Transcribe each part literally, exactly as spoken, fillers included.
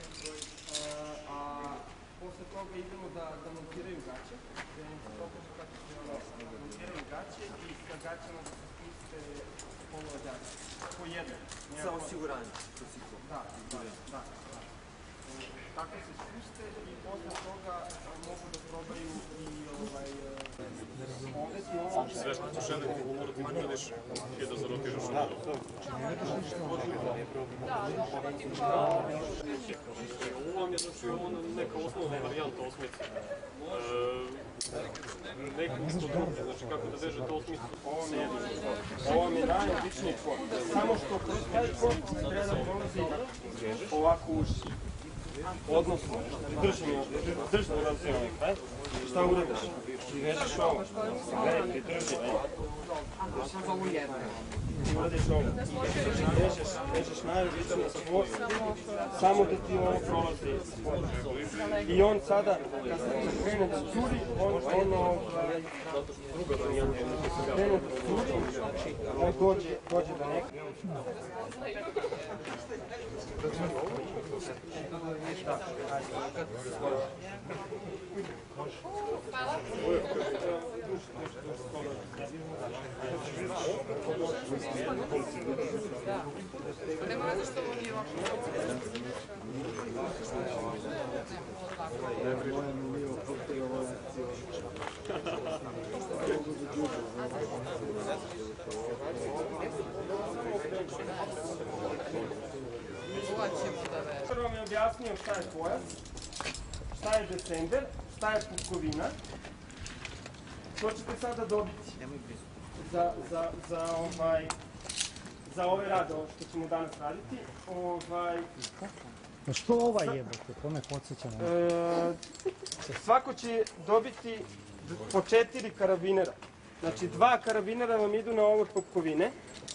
a posle toga idemo da montiraju gaće, da im se pokaže kako se montiraju gaće i sa gaćama da se spuste poluođače, po jednom. Za osiguranje? Da, da, da. Tako se spuste i posle toga mogu da probaju i ovaj... Sve što su šene mogu morati da uradiš je da zarotiraš u vodu. Ovo vam je znači neka osnovna varijanta osmice. Neki isto drugi, znači kako da vežete osmicu. Ovo mi je najobičniji kod. Samo što kroz taj kod treba da prolazi ovako uši. Odnosno, drži mi, drži mi različno ovaj kraj. Šta uradiš? Ti vežeš ovo. Gledaj, ti drži, ej. Ti uradiš ovo. Vežeš, vežeš najobičniji spod. Samo da ti ovo prolazi. I on sada, kad se krene da curi, on ono... Krene da curi, on dođe do neka. Nema veze što ovo nije ovako. Prvo vam je objasnio šta je pojas, šta je descender, šta je pupkovina. To ćete sada dobiti za ove rade što ćemo danas raditi. Pa što ovaj jebote, to me podsjeća na nešto. Svako će dobiti po četiri karabinera. Znači dva karabinera vam idu na ove pupkovine.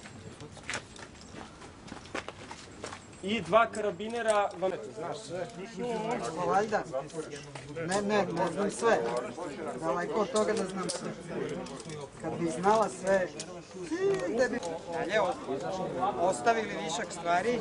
I dva karabinera vam... Znaš sve? Valjda. Ne, ne, ne znam sve. Daleko od toga da znam sve. Kad bi znala sve... Dalje, ostavili višak stvari.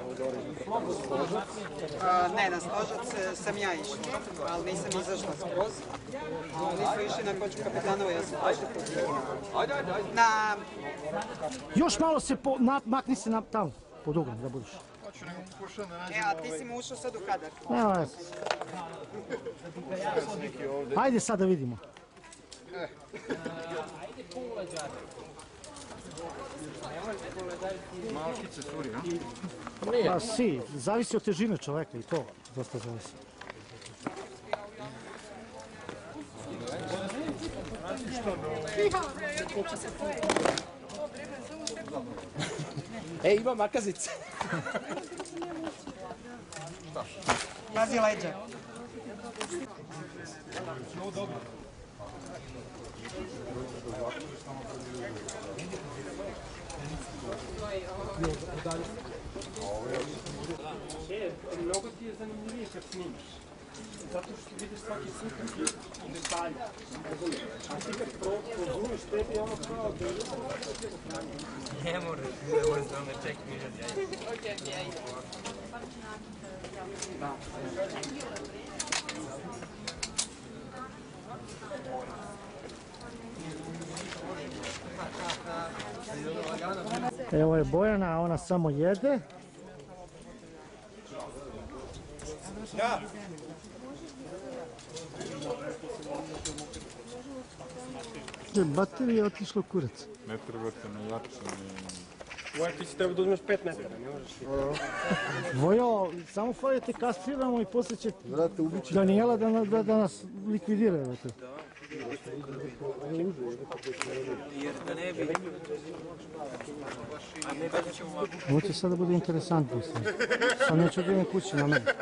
Ne, na stožac sam ja išla, ali nisam izašla skroz. Oni su išli na koču kapitanova, ja sam prošla po na... Još malo se makni se tamo, pod uglom da budeš. E, a ti si mu ušao sad u kadar. Evo, evo. Ajde sad da vidimo. Malkice curi, a? Pa si, zavisi od težine čoveka i to dosta zavisi. E, ima makazice. Pazi leđa. Mnogo ti je zanimljivije kad snimiš. Zato što vidiš svaki slikat i detalje. A ti kad prozumeš tebi ono kao da je... Ne moraš, ne moraš da me ček minut, ja idem. Okej, okej, ja idem. Evo je Bojana, a ona samo jede. Ja! Baterija je otišla u kurac. Ne trebate na jačanje. Voja, ti si treba da uzmeš pet metara, ne možeš ti. Vojo, samo fajete kastriramo i poslije će Danijela da nas likvidira. Jer da ne bi... Ovo će sada bude interesantno. Sad neću da idem kući na mene.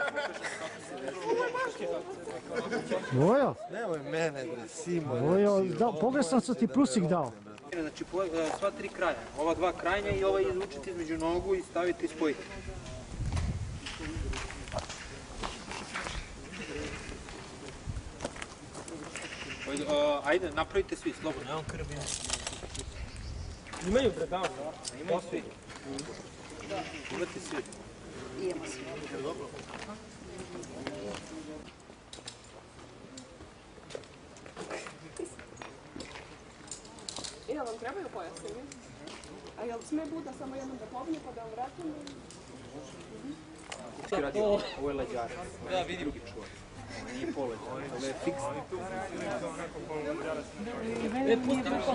Vojo? Nemoj mene, bre, Simo. Vojo, pogrešan sam ti plusik dao. Znači, sva tri kraja. Ova dva krajnja i ovaj izvučiti između nogu i staviti i spojiti. Ajde, napravite svi, slobodno. Evo karabine. Imaju bre, da, imaju svi. Imate svi. Imamo svi. E, jel vam trebaju pojasnili? A jel sme Buda samo jednom da pobnje pa da vam vratim? Ovo je lađarac. Da, vidi drugi čuvar. Nije poleđa, ovo je fiksno. E, pusti rukom.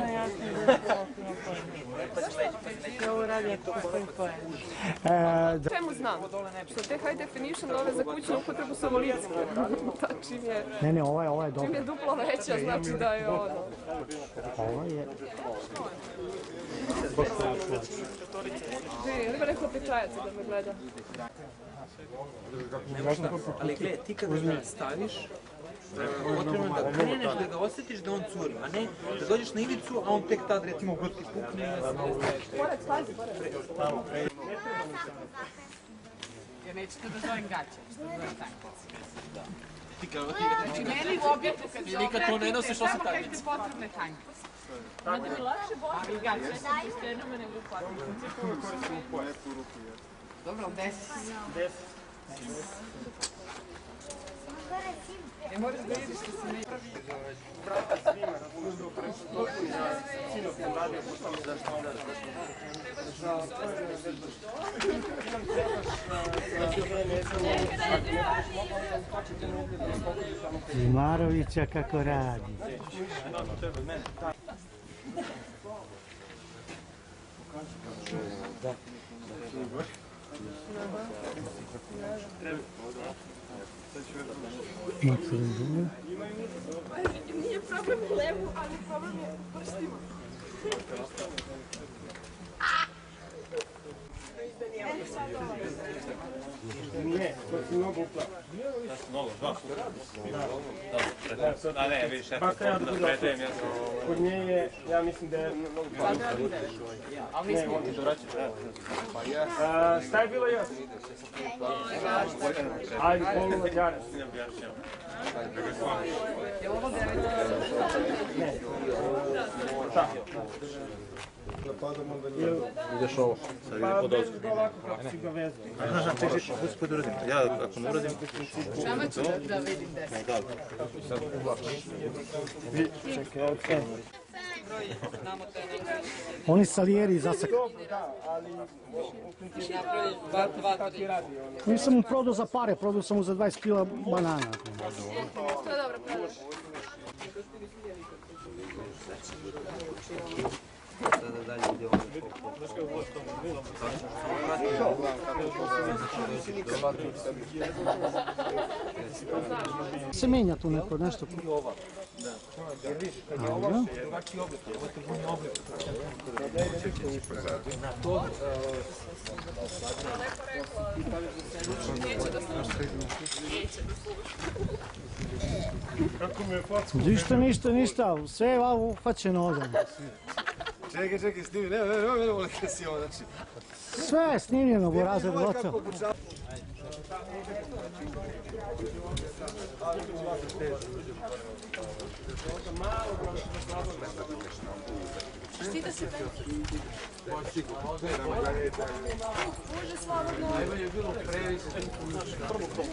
Ovo radi ako postoji pojem. Čemu znam? Što te high definition ove za kućnu upotrebu su ovo lijeske. Ta čim je, Ne, ne, ovo je, ovo je dobro. čim je duplo veća, znači da je ono. Ovo je... Vidi, nema neko tečajaca da me gleda. Ali gledaj, ti kada ga staviš, potrebno je da kreneš da ga osjetiš da on curi, a ne da dođeš na ivicu, a on tek tad recimo god ti pukne i da se ne staviš. Pored, pazi, pored. Ja nećete da zovem gaće, što zovem tankice. Znači, meni u objektu kad se okretite, samo kad ste potrebne tankice. Da mi lakše bože gaće, što ste skrenome nego u kvartu. Dobro, ali desi. Desi. Ne moraš da vidiš što se ne pravi. Brata svima, razumiješ do preko ja sino sam radio, pa sam zašto onda za ti nam trebaš Zimarovića kako radi. Nije problem u levu, ali problem je u prstima. Ne, to si mnogo uplao. Mnogo, dva. A ne, vidiš, ja sam da predajem, ja sam... Kod nje je, ja mislim da je mnogo uplao. Ne, on ti doraći. Šta je bilo još? Ajde, polu lađarac. Je ovo devet? Ne. Šta? Ideš ovo, sad vidim pod ozgo. Pa, ovako kako si ga vezao. Aha, čekaj, uspoj da uradim. Ja, ako ne uradim... Šama ću da vidim deset. Da, sad uvlačiš. Čekaj, ok. Oni salijeri zasak. Dobro, da, ali u principu kako ti radi ono. Nisam mu prodao za pare, prodao sam mu za dvadeset kila banana. To je dobro, prodaš. Sada dalje ide ovo. Se menja tu neko, nešto. I ova. Da. Jer vidiš, kad je ova drugačiji oblik, ovo je vojni oblik. Na to... Neće da sluša. Neće da sluša. Ništa, ništa, ništa, sve je ovo uhvaćeno ovdje. Čekaj, čekaj, snimi, nema, nema, nema, nema, nema, si ovo, znači... Sve je snimljeno, bo razred gotovo. Štita se penki. Može slobodno. Najbolje je bilo previše. Prvo to.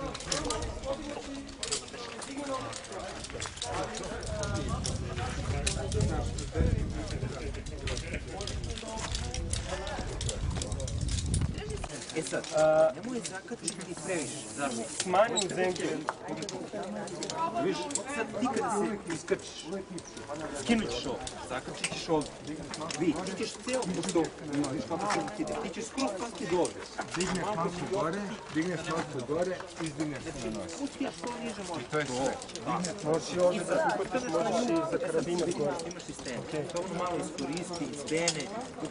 E sad, nemoj zakatiti ti previše. Zašto? Smanji zemlje. Viš, sad ti kada se iskrčiš, skinut ćeš ovo, zakačit ćeš ovdje. Vi, ti ćeš cijelo, pošto, viš kako se ti ide, ti ćeš skroz pasti do ovdje. Digneš masu gore, digneš masu gore i izdigneš na nos. Pustiš to niže može. I to je sve. Možeš i ovdje da uhvatiš, možeš i za karabinu gore. Imaš sistem, to ono malo iskoristi, izbene.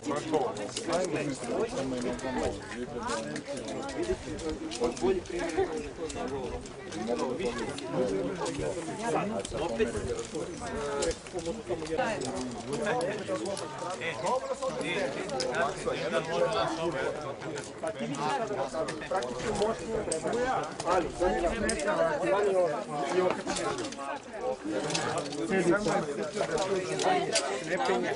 Od bolje primjera opet Pa ti vidiš sada, praktično moćnije nego ja, ali Vani i okačenje. Sedi. Ne penje.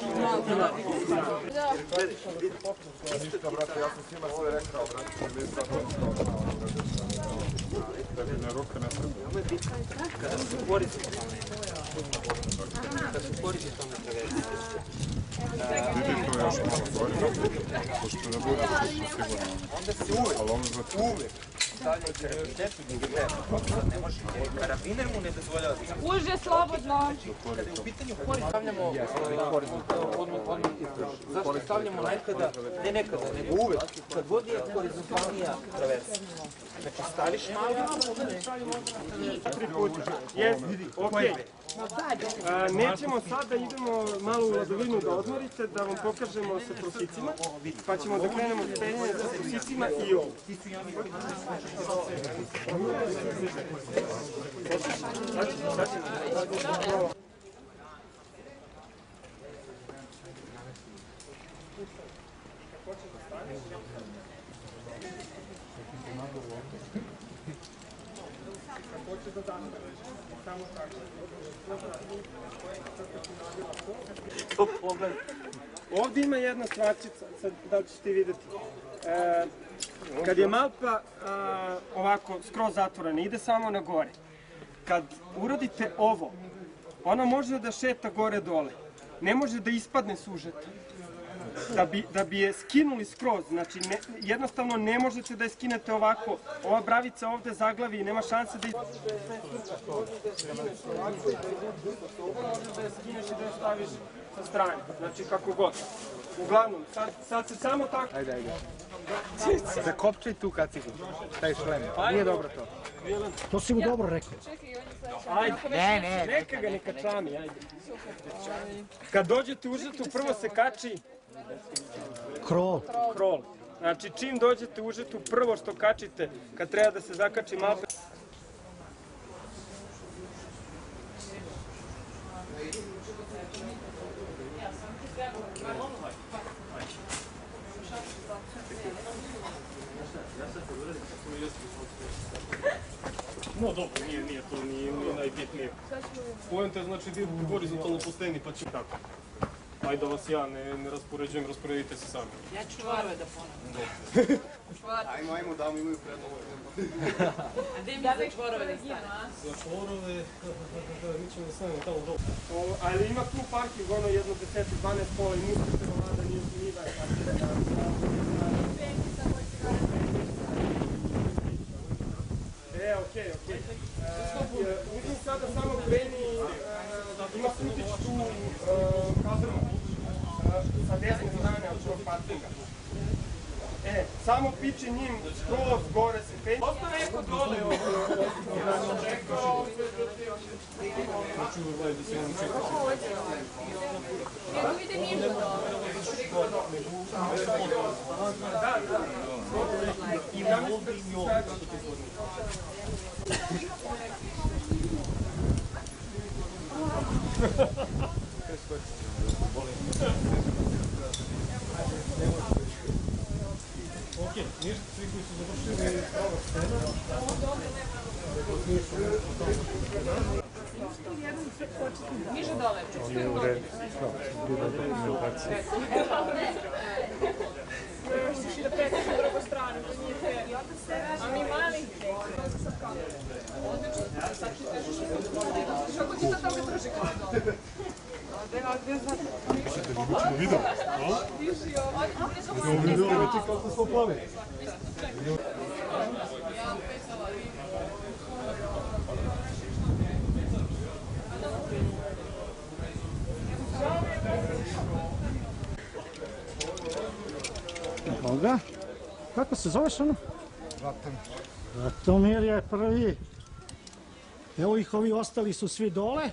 Ništa, brate, ja sam svima sve rekao, brate, mi sad na ruke ne treba. Kada su horizontalne, kada su horizontalne traverse. Vidi to još malo gore, pošto ne bude točno sigurno. Onda se uvek, uvek stavljaju karabiner, ne može, karabiner mu ne dozvoljava. Uže, slobodno. Kada je u pitanju horizontalno, stavljamo horizontalno, zašto stavljamo nekada, ne nekada, nego uvek, kad god je horizontalnija traversa. Znači staviš malo, Tri puta. Jes, okej. Nećemo sad da idemo malo u ladovinu da odmorite, da vam pokažemo sa prosicima, pa ćemo da krenemo s penjanjem sa prosicima i ovo. Ovdje ima jedna stvarčica, sad da li ćete vidjeti. E, kad je malpa a, ovako skroz zatvorena, ide samo na gore. Kad uradite ovo, ona može da šeta gore dole. Ne može da ispadne sužeta. Da bi, da bi je skinuli skroz, znači ne, jednostavno ne možete da je skinete ovako. Ova bravica ovde zaglavi i nema šanse da je... Možeš da je skineš i da je staviš sa strane, znači kako god. Uglavnom, sad, sad se samo tako... Ajde, ajde. Zakopčaj tu kacigu, taj šlem. Nije dobro to. To si mu dobro rekao. Ajde, ne, ne, neka ga neka čami, ajde. Kad dođete u žetu, prvo se kači... Krol. Krol. Znači, čim dođete u žetu, prvo što kačite, kad treba da se zakači malpa... No dobro, nije, nije to, nije, nije najbitnije. Poenta je znači da idete horizontalno po steni pa će tako. Ajde da vas ja ne, ne raspoređujem, rasporedite se sami. Ja ću čvorove da ponavljam. Ajmo, ajmo, da mi imaju predlogu. A gde mi za čvorove da stane? Za čvorove, mi ćemo da stavimo tamo dole. Ali ima tu parking, ono jedno deset dvanaest pola i muska se vlada nije zniva. E, okej, okej. Uzim sada samo kreni, ima putić tu kadrmu sa desne strane od tog parkinga. E, samo piči njim skroz gore se penje. Osta neko dole ovdje. Čekao. Hoću ovaj da se jednom čeka. Nego ide nižo dole. Da, da. I da mi Ok, ništa, svi koji su završili prava scena. Niže dole. Nije u redu. Bilo da ne ubaci. A mi mali? Kako ti to toga drži kao dole? Mislite da ćemo video? Idemo video, reći kako smo plavi. Koga? Kako se zoveš ono? Vatam. Vatomir je prvi. Evo ih, ovi ostali su svi dole.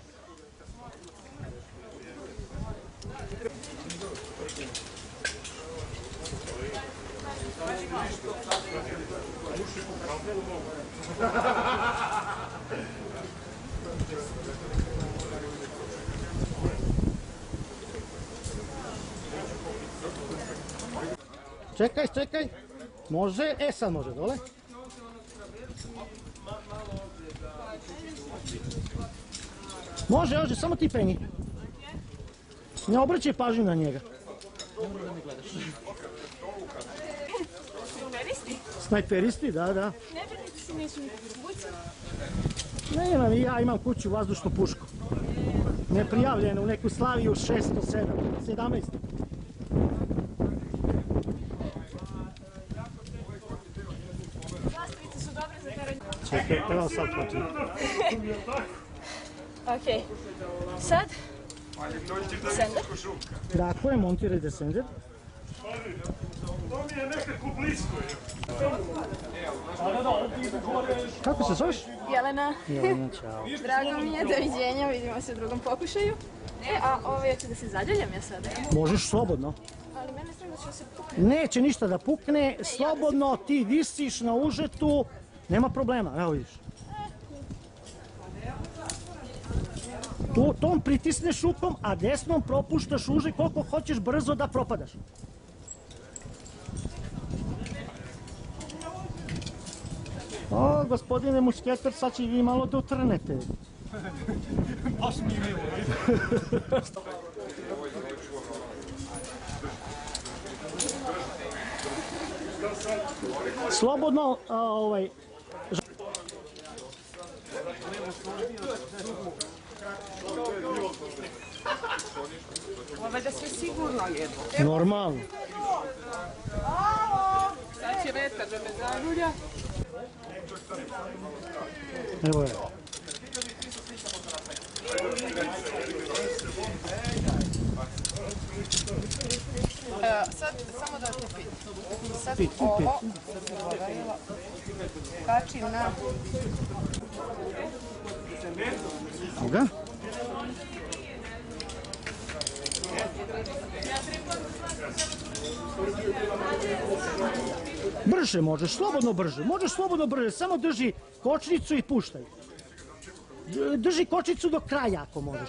Čekaj, čekaj. Može, e sad može dole. Može, može, samo ti penji. Ne obraćaj pažnju na njega. Snajperisti? Snajperisti, da, da. Nevernici nisu buci. Ne imam, ja imam kuću vazdušnu pušku. Neprijavljenu u neku Slaviju šesto sedam, sedamnaest. Zastavice su dobre za teranje. Čekaj, evo sad počinu. Ok. Sad? Descender. Tako je, montiraj descender. To mi je nekako blisko. Kako se zoveš? Jelena. Jelena, čao. Drago mi je, doviđenja, vidimo se u drugom pokušaju. E, a ovo je da se zadjeljam ja sada. Možeš slobodno. Ali mene strano da će se pukne. Neće ništa da pukne, slobodno ti visiš na užetu, nema problema, evo vidiš. Tu tom pritisneš rukom, a desnom propuštaš uže koliko hoćeš brzo da propadaš. O, gospodine mušketar, sad će i vi malo da utrnete. Baš mi je milo. Slobodno, a, ovaj... Ovo je da sve sigurno jedu. Normalno. Sad će vetar da me zaljulja. Evo je. Sad samo da te pitam. Sad ovo kačim na... Koga? Brže možeš, slobodno brže, možeš slobodno brže, samo drži kočnicu i puštaj. Drži kočnicu do kraja ako možeš.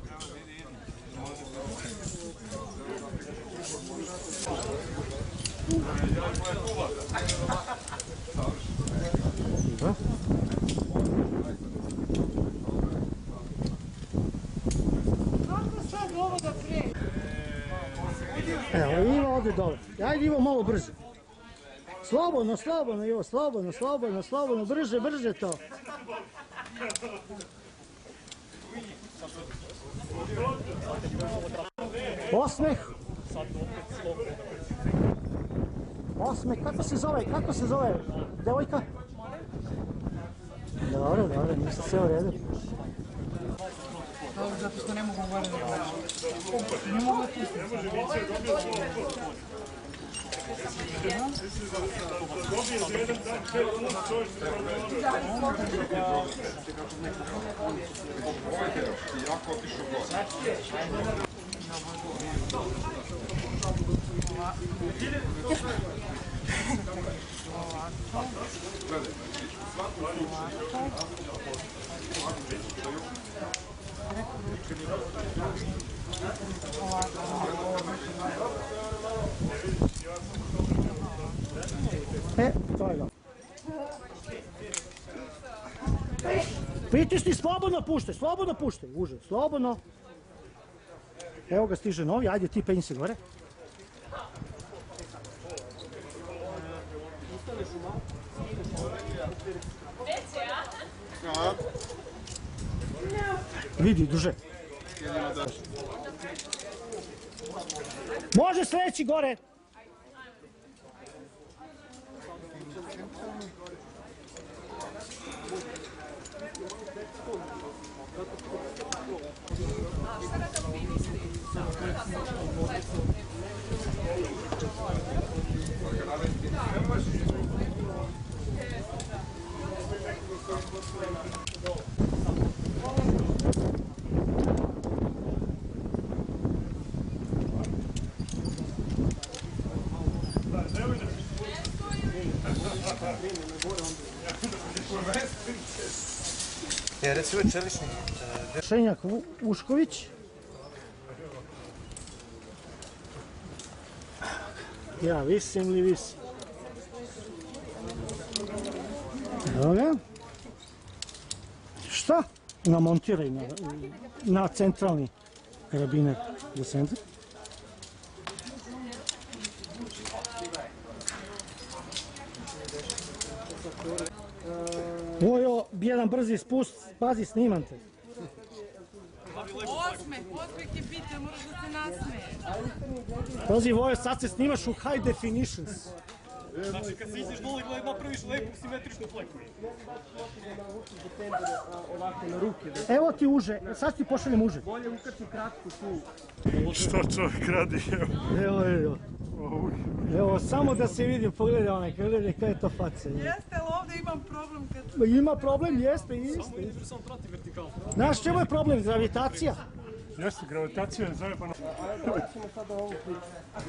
Evo, Ivo ovdje dole. Ajde Ivo malo brže. Slobodno, slobodno Ivo, slobodno, slobodno, slobodno, brže, brže to. Osmeh. Osmeh, kako se zove, kako se zove, devojka? Dobro, dobro, nisi sve u redu. Dobro, zato što ne mogu gore da gledam. Ne mogu da pustim. E, to je ga. Pritisni, slobodno puštaj, slobodno puštaj, uže, slobodno. Evo ga stiže novi, ajde ti penji se gore. Vidi, duže. Može sledeći gore. E, recimo je čelični. Šenjak Ušković. Ja visim li visim. Evo ga. Šta? Namontiraj na, na centralni karabiner za centar. Vojo, jedan brzi spust, pazi, snimam te. Osmeh, osmeh je bitan, moraš da se nasmeješ. Pazi, Vojo, sad se snimaš u high definitions. Znači, kad si izdeš dole, napraviš lepu simetričnu fleku. Evo ti uže, sad ti pošaljem uže. Bolje ukači kratku tu. Što čovjek radi, evo. Evo, evo. Evo, samo da se vidim, pogledaj onaj, gledaj kada je to faca. Jeste, ali ovdje imam problem kad... Ima problem, jeste, jeste. Samo ideš, samo prati vertikalno. Znaš čemu je problem? Gravitacija. Jeste, gravitacija je zajebana. Ajde, ćemo sada ovu priču.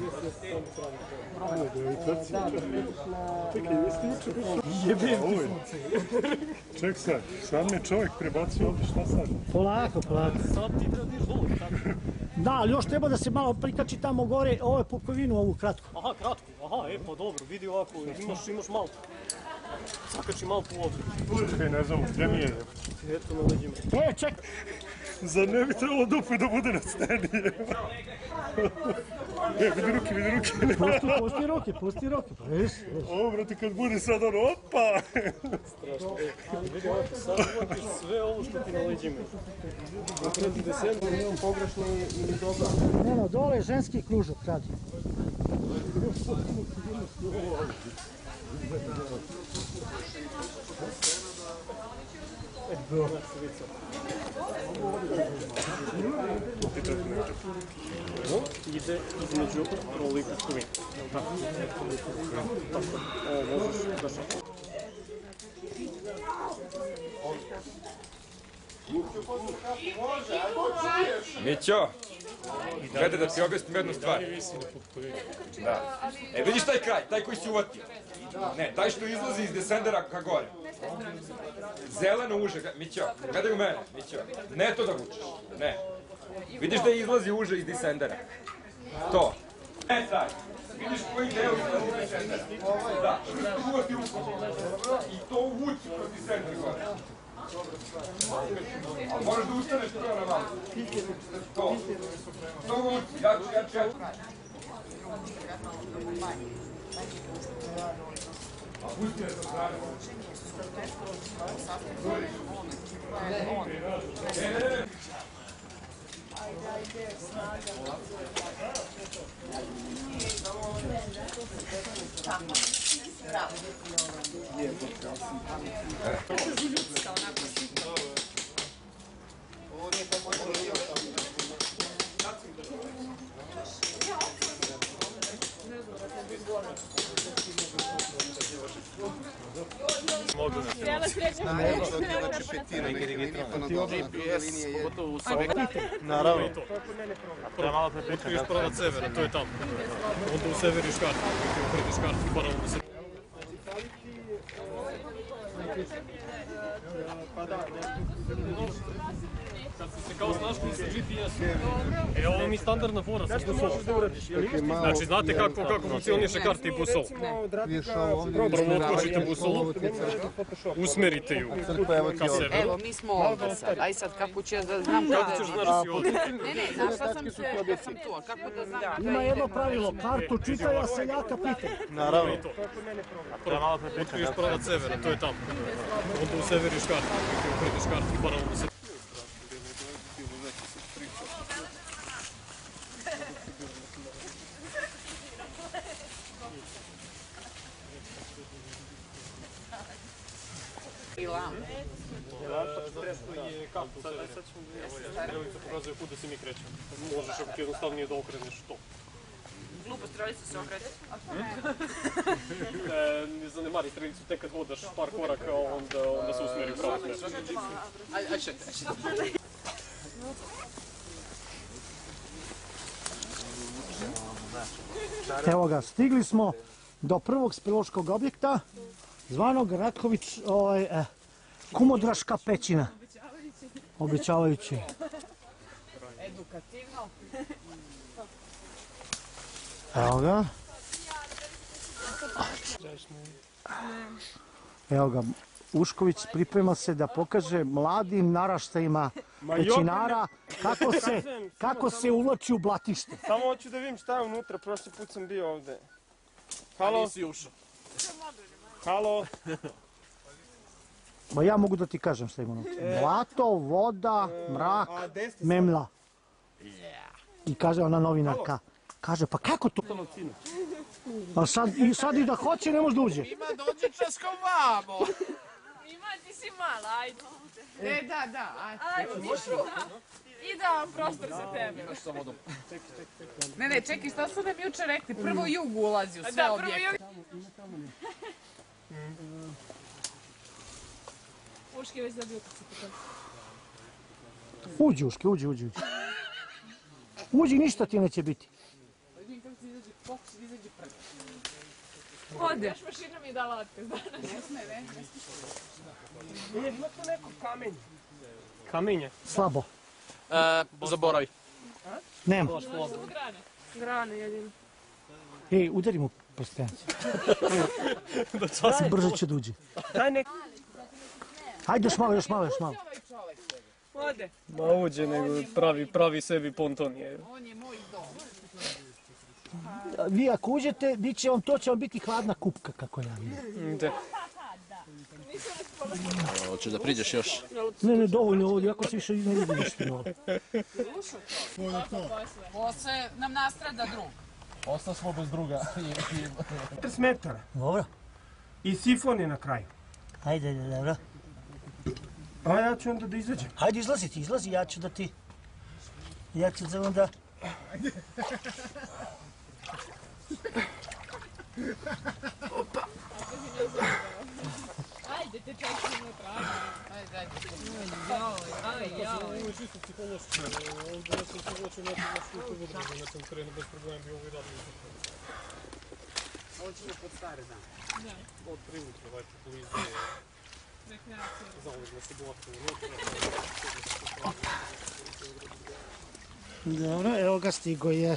Gravitacija. Čekaj, jeste juče bilo? Jebim ti sunce. Ček sad, sad me čovjek prebacio ovdje, šta sad? Polako, polako. Sad ti treba da ideš dole, tako? Da, ali još treba da se malo prikači tamo gore, ove pukovinu, ovu kratku. Aha, kratko, aha, e pa dobro, vidi ovako, imaš, imaš malo. Zakači malo po ovdje. Čekaj, ne znam, gdje mi je? Eto na leđima. E, čekaj. Zar ne bi trebalo dupe da bude na sceni? E, vidi ruke, vidi ruke. Pusti, pusti ruke, pusti ruke, pa vidiš. Ovo, brate, kad bude sad ono, opa! Strašno, e, vidi ovako, sad uvodiš sve ovo što ti na leđima. Napredi deset, Imam pogrešno ili dobro. Ne, no, dole je ženski kružok radi. Ide između roli kuskovina. Ovo možeš da šapaš. Mićo, gledaj da ti objasnim jednu stvar. Da. E, vidiš taj kraj, taj koji si uvatio? Ne, taj što izlazi iz desendera ka gore. Zeleno uže, Mićo, gledaj u mene, Mićo. Ne to da vučeš, ne. Vidiš da izlazi uže iz desendera. To. Ne taj. Vidiš koji deo izlazi iz desendera. Da, što isto uvati rukom. I to uvuci kroz desender gore. Ali moraš da ustaneš prvo na malo. To. To uvuci, jače, jače, jače. A pusti je sa strane. Naravno. Prema otkriješ pravac severa, to je tamo. Onda u severiš kartu, ukretiš kartu i paralelno se... Kad si se kao snašli sa G P S-om, e ovo mi standardna fora sa busolom. Znači, znate kako, kako funkcioniše karta i busol? Prvo otkočite busolu, usmerite ju ka severu. Evo, mi smo ovdje sad, aj sad kako ću ja da znam kada je... Kako ćeš znaš da si ovdje? Ne, ne, našla sam se, ja sam tu, a kako da znam... Ima jedno pravilo, kartu čitaj, a seljaka pitaj. Naravno. Prvo otkriješ pravac severa, to je tamo. Onda u severiš kartu, ukretiš kartu i paralelno se... je kartu severa. Strelica pokazuje kuda se mi krećemo. Možeš ako jednostavnije da okreneš to. Glupo, strelica se okreće. Ne zanemari strelicu, tek kad hodaš par koraka, onda se usmeri u pravom smeru. Ajde, čekaj. Evo ga, stigli smo do prvog speleološkog objekta, zvanog Ratković, ovaj, eh, Kumodraška pećina. Obećavajući. Edukativno. Evo ga. Evo ga, Ušković priprema se da pokaže mladim naraštajima pećinara kako se, kako se uvlači u blatište. Samo hoću da vidim šta je unutra, prošli put sam bio ovde. Halo? Nisi ušao. Halo? Ma ja mogu da ti kažem šta ima unutra. Blato, voda, mrak, memla. I kaže ona novinarka, kaže pa kako to? A sad, i sad i da hoće ne može da uđe. Ima dođi časkom vamo. Ima, ti si mala, ajde. E, da, da, ajde. Ajde, dišu. Idealan prostor za tebe. Ne, ne, čekaj, šta su nam juče rekli? Prvo jug ulazi u sve objekte. Uški već zabio kad se pokazuje. Uđi, Uški, uđi, uđi, uđi. Uđi, ništa ti neće biti. Vidim kako se izađe, kako se izađe prvi. Ode. Još mašina mi je dala otkaz danas. Ne sme, ne, ne sme. E, ima tu neko kamenje. Kamenje? Slabo. Zaboravi. Nema. Grane. Grane jedino. Ej, udari mu prstenci. Brzo će da uđe. Daj nek... Ajde još malo, još malo, još malo. Ode. Ma uđe nego pravi, pravi sebi ponton je. On je moj dom. Vi ako uđete, bit će on, to će vam biti hladna kupka, kako ja vidim. Da. Hoćeš da priđeš još? Ne, ne, dovoljno ovdje, ako se više ne vidi ništa ovdje. Posle nam nastrada drug. Ostao smo bez druga. četrdeset metara. Dobro. I sifon je na kraju. Ajde, dobro. A ja ću onda da izađem. Ajde, izlazi ti, izlazi, ja ću da ti... Ja ću da onda... Opa! Ajde, te čekaj unutra, ajde. Ajde, ajde. Joj, joj, joj. Ovo je čisto psihološki. Ovdje ja sam se uločio nekom na šutu vodru, na tom terenu bez problema bi ovi radili. Ovo ćemo pod stare dane. Od privutra, vajte, polizije. Zavodno se blokuje unutra. Dobro, evo ga, stigo je.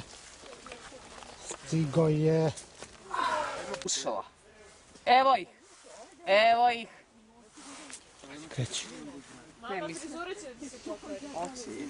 Stigo je. Ušala. Evo ih. Evo ih. Kreći. Mama, frizura će da ti se pokvari. Oči.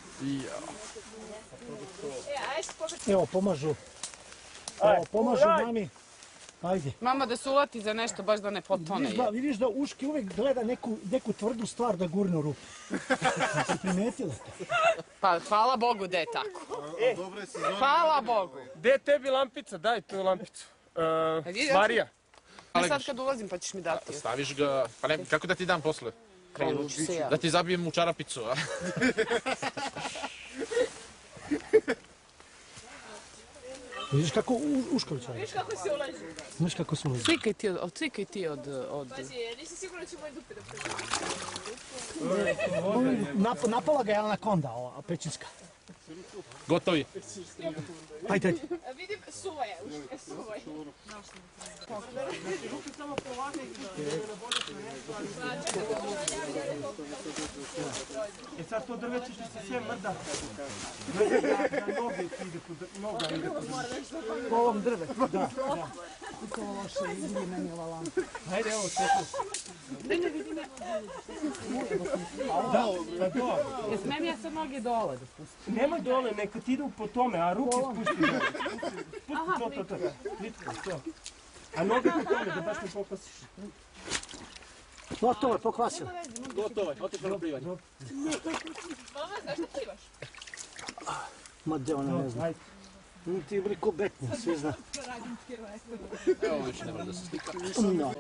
E, ajde se pokvari. Evo, pomažu. Evo, pomažu mami. Ajde. Mama da se ulati za nešto, baš da ne potone. Vidiš da, vidiš da Uški uvek gleda neku, neku tvrdu stvar da gurne u rupu. Si primetila to? Pa hvala Bogu da je tako. Hvala Bogu. Gde je tebi lampica? Daj tu lampicu. Uh, Marija. Ja sad kad ulazim pa ćeš mi dati. Staviš ga, pa ne, kako da ti dam posle? Krenut ću se ja. Da ti zabijem u čarapicu, a? Vidiš kako Ušković radi? Vidiš kako se ulazi. Vidiš kako se ulazi? Cvikaj ti od, cvikaj ti od... od... Pazi, nisi sigurno će moj dupe da Nap, napala ga je anakonda, ova pećinska. Gotovi. Ajde, ajde. Vidim, suva je, uška suva je. E sad to drveće što se sve mrda. Da noge ti ide po noga ide po drveće. Po ovom drvetu, da, da. To je loše, vidi meni ova lampa. Ajde, evo, čekaj. Da, da, da. Ne smijem ja sad noge dole da spustim. Nemoj dole, neka ti idu po tome, a ruke spusti dole. Spusti to, to, to. Plitko, to. A noge po tome, da baš ne pokvasiš. Gotovo je, pokvasilo. Gotovo je, otišao na plivanje. Mama, zašto plivaš? Ma de ona ne zna. Ti je bili ko betnja, svi zna. Evo više ne mora da se slika. No.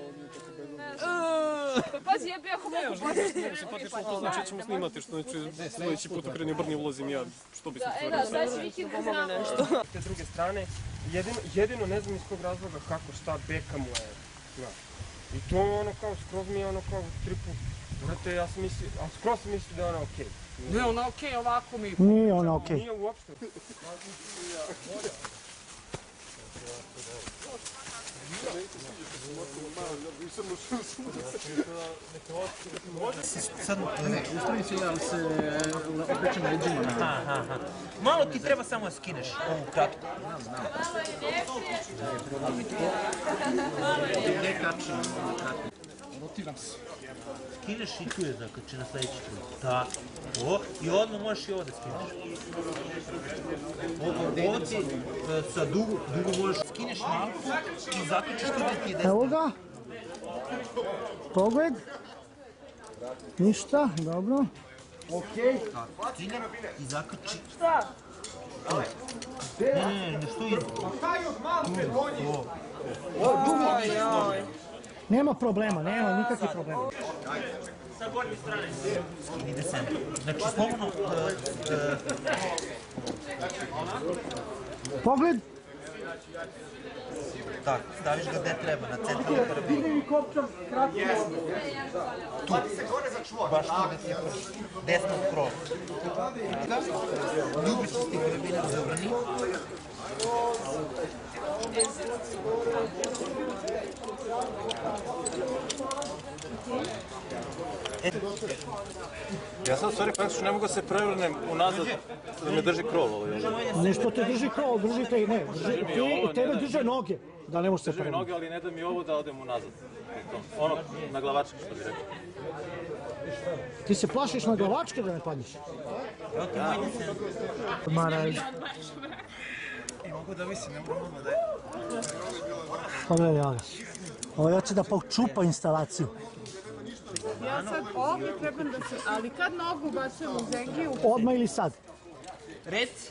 Pa pazi, ja bi ako mogu početi. Ne, se pati što znači ćemo snimati, što znači sljedeći put okreni obrni ulazim ja, što bi se E da, sad će Viki da znamo nešto. Te druge strane, jedino, jedino ne znam iz kog razloga kako, šta, beka mu je. Znaš. I to ono kao, skroz mi je ono kao tripu. Brate, ja sam mislio, a skroz sam mislio da je ona okej. Ne, ona okej, ovako mi... Nije ona okej. Nije uopšte. Sad, uspravi se, ali se okrećem leđima. Aha, aha. Malo ti treba samo da skineš ovu kratku. Znam, Gde kačem ovu kratku? Rotiram se. Skineš i tu je zakači na sledeći krug. Tako. O, i odmah možeš i ovo da skineš. Ovo ti sa dugo, dugo možeš skineš malku i zakačiš tu da ti je desno. Evo ga. Pogled. Ništa, dobro. Okej. Skinem i zakači. Šta? Ne, ne, ne, ne, što ide? Nema problema, nema nikakvih problema. Sa gornje strane. Skini descent. Znači, slobodno... Pogled. Tako, staviš ga gde treba, na centralnu karabinu. Tu. Baš tu gde ti je desno od krova. Ljubičasti karabinac zavrni. Ja sam u stvari praktično ne mogu da se prevrnem unazad da me drži krov ovaj. Nešto te drži krov, drži te, ne, drži, ti i tebe drže noge, da ne možeš se Drži mi noge, ali ne da mi ovo da odem unazad. Ono, na glavačke što bi rekao. Ti se plašiš na glavačke da ne padneš? Maraj. Mogu da visim, ne mogu da je. Pogledaj, evo ga. Ovo je hoće da počupa instalaciju. Ja sad ovdje trebam da se, ali kad nogu bacam u zengiju? Odmah ili sad? Reci.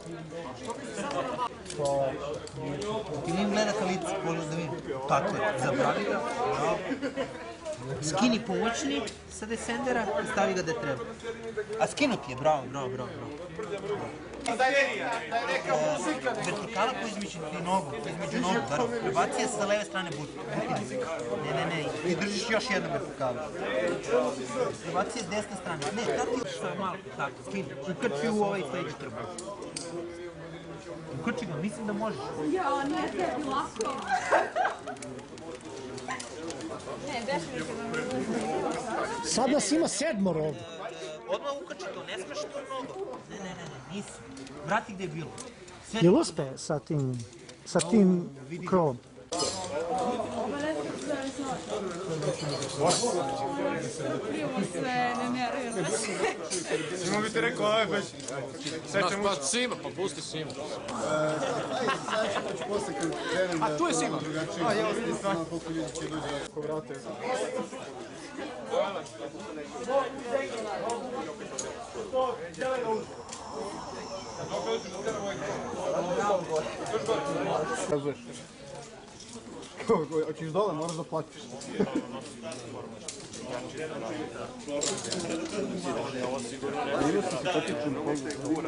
Ti vidim gledate lice, možeš da vidim. Tako je, zabravi ga. Skini pomoćni sa descendera i stavi ga gde treba. A skinut je, bravo, bravo, bravo. Vertikala koja između ti nogu, između nogu, prebacija se sa leve strane butine. Ne, ne, ne, ti držiš još jednu vertikalu. Prebacija s desne strane. Ne, tako što je malo, tako, skini. Ukrči u ovaj sledeći trbuh. Ukrči ga, mislim da možeš. Ja, nije tebi lako. Ne, definitivno. Sad nas ima sedmor ovdje. Odmah ukači to, ne smeš tu nogu. Ne, ne, ne, ne, nisi. Vrati gde je bilo. Jel uspe sa tim, sa tim krovom? Krivo se, ne nervira se. Simo bi ti rekao, ovo je već... Pa Sima, pa pusti Simu. A tu je Sima. A ja vidim stvarno koliko ljudi će dođe ako vrate. Kazuješ. Hoćeš dole, moraš da platiš. Vidio sam se potiču na kogu.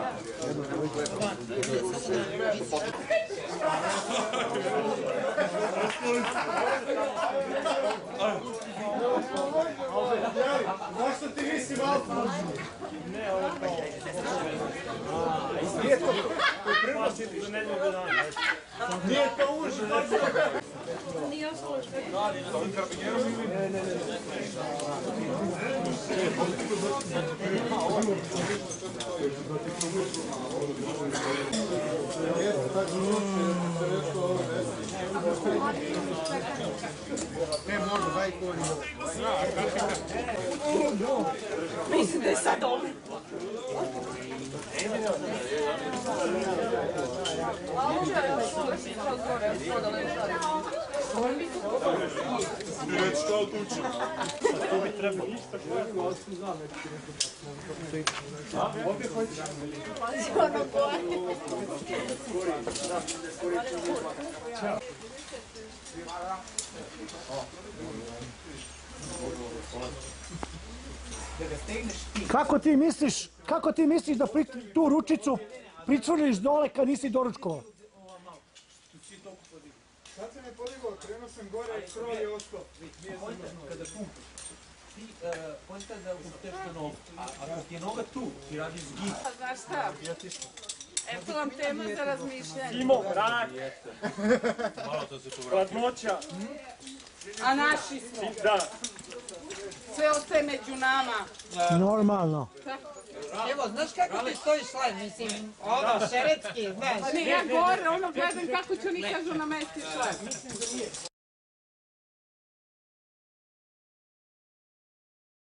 Zašto ti nisi malo? Ne, ovo je kao... Nije to priprositi za nedelju dana. Nije to uži. Nije ostalo što je. Ne, ne, ne. Ne, može, daj koji. Mislim da je sad ovdje. Reći kao tuči. To bi trebalo. Ovdje hoćeš. Kako ti misliš, kako ti misliš da tu ručicu pricvrliš dole kad nisi doručkovao? Sad se ne podigao, krenuo sam gore, krov je ostao. Kada pumpaš, ti pojenta da uputeš na nogu, a ako ti je noga tu, ti radiš zgib. Znaš šta? Eto vam tema za razmišljanje. Simo, rak, hladnoća. A naši smo. Da. Sve ostaje među nama. Normalno. Evo, znaš kako ti stoji šlaj, mislim, ono, šeretski, znaš. Pa ne, ja gore, ono gledam kako će oni kažu na mesti šlep.